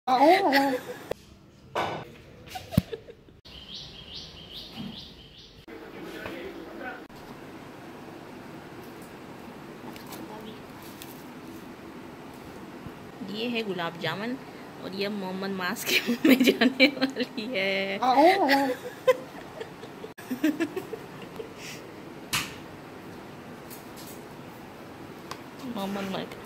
ये है गुलाब जामुन और ये मोहम्मद मास के मुंह में जाने वाली है। मोहम्मद मास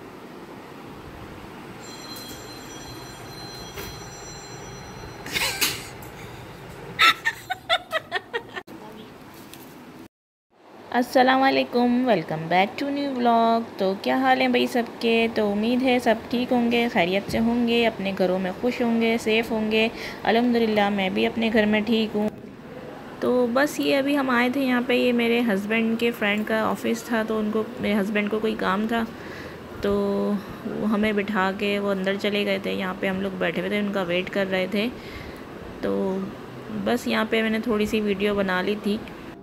अस्सलामुअलैकुम, welcome back to new vlog. तो क्या हाल है भाई सबके। तो उम्मीद है सब ठीक होंगे, खैरियत से होंगे, अपने घरों में खुश होंगे, सेफ़ होंगे। अल्हम्दुलिल्लाह मैं भी अपने घर में ठीक हूँ। तो बस ये अभी हम आए थे यहाँ पे, ये मेरे हस्बैंड के फ्रेंड का ऑफिस था, तो उनको, मेरे हस्बैंड को कोई काम था, तो वो हमें बिठा के वो अंदर चले गए थे। यहाँ पे हम लोग बैठे हुए थे, उनका वेट कर रहे थे। तो बस यहाँ पे मैंने थोड़ी सी वीडियो बना ली थी।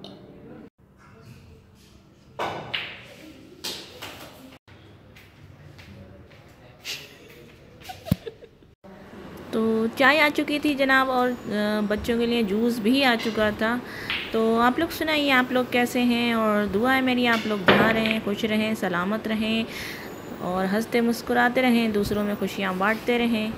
तो चाय आ चुकी थी जनाब, और बच्चों के लिए जूस भी आ चुका था। तो आप लोग सुनाइए, आप लोग कैसे हैं। और दुआ है मेरी आप लोग बढ़ा रहें, खुश रहें, सलामत रहें और हंसते मुस्कुराते रहें, दूसरों में खुशियाँ बांटते रहें।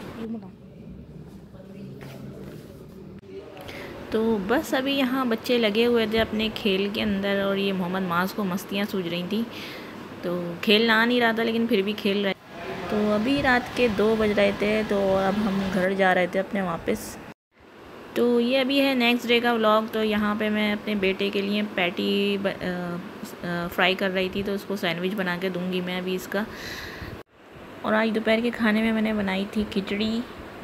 तो बस अभी यहाँ बच्चे लगे हुए थे अपने खेल के अंदर, और ये मोहम्मद मास को मस्तियाँ सूझ रही थी। तो खेलना आ नहीं रहा था लेकिन फिर भी खेल रहे। तो अभी रात के 2 बज रहे थे, तो अब हम घर जा रहे थे अपने वापस। तो ये अभी है नेक्स्ट डे का व्लॉग। तो यहाँ पे मैं अपने बेटे के लिए पैटी फ्राई कर रही थी, तो उसको सैंडविच बना के दूँगी मैं अभी इसका। और आज दोपहर के खाने में मैंने बनाई थी खिचड़ी।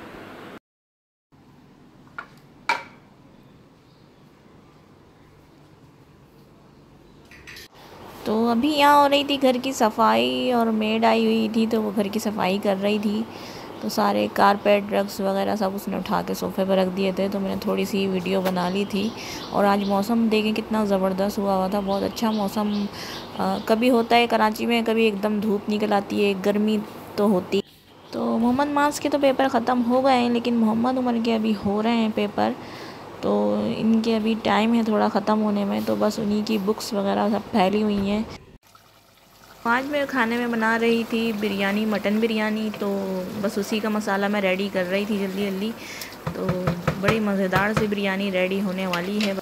तो अभी यहाँ हो रही थी घर की सफाई, और मेड आई हुई थी तो वो घर की सफाई कर रही थी। तो सारे कारपेट, रग्स वगैरह सब उसने उठा के सोफ़े पर रख दिए थे, तो मैंने थोड़ी सी वीडियो बना ली थी। और आज मौसम देखें कितना ज़बरदस्त हुआ था, बहुत अच्छा मौसम। कभी होता है कराची में, कभी एकदम धूप निकल आती है, गर्मी तो होती। तो मोहम्मद मास के तो पेपर ख़त्म हो गए हैं, लेकिन मोहम्मद उमर के अभी हो रहे हैं पेपर। तो इनके अभी टाइम है थोड़ा ख़त्म होने में, तो बस उन्हीं की बुक्स वगैरह सब फैली हुई हैं। आज मैं खाने में बना रही थी बिरयानी, मटन बिरयानी। तो बस उसी का मसाला मैं रेडी कर रही थी जल्दी जल्दी। तो बड़ी मज़ेदार सी बिरयानी रेडी होने वाली है।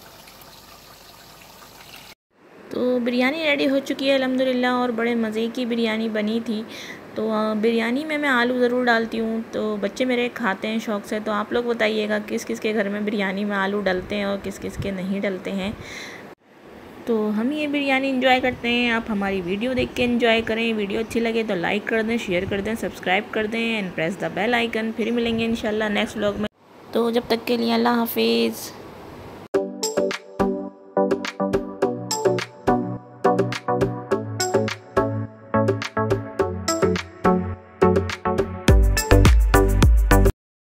तो बिरयानी रेडी हो चुकी है अल्हम्दुलिल्लाह, और बड़े मज़े की बिरयानी बनी थी। तो बिरयानी में मैं आलू ज़रूर डालती हूँ, तो बच्चे मेरे खाते हैं शौक़ से। तो आप लोग बताइएगा किस किस के घर में बिरयानी में आलू डलते हैं और किस किस के नहीं डलते हैं। तो हम ये बिरयानी एंजॉय करते हैं, आप हमारी वीडियो देख के एंजॉय करें। वीडियो अच्छी लगे तो लाइक कर दें, शेयर कर दें, सब्सक्राइब कर दें and press the bell icon. फिर मिलेंगे इंशाल्लाह नेक्स्ट व्लॉग में। तो जब तक के लिए अल्लाह हाफिज़।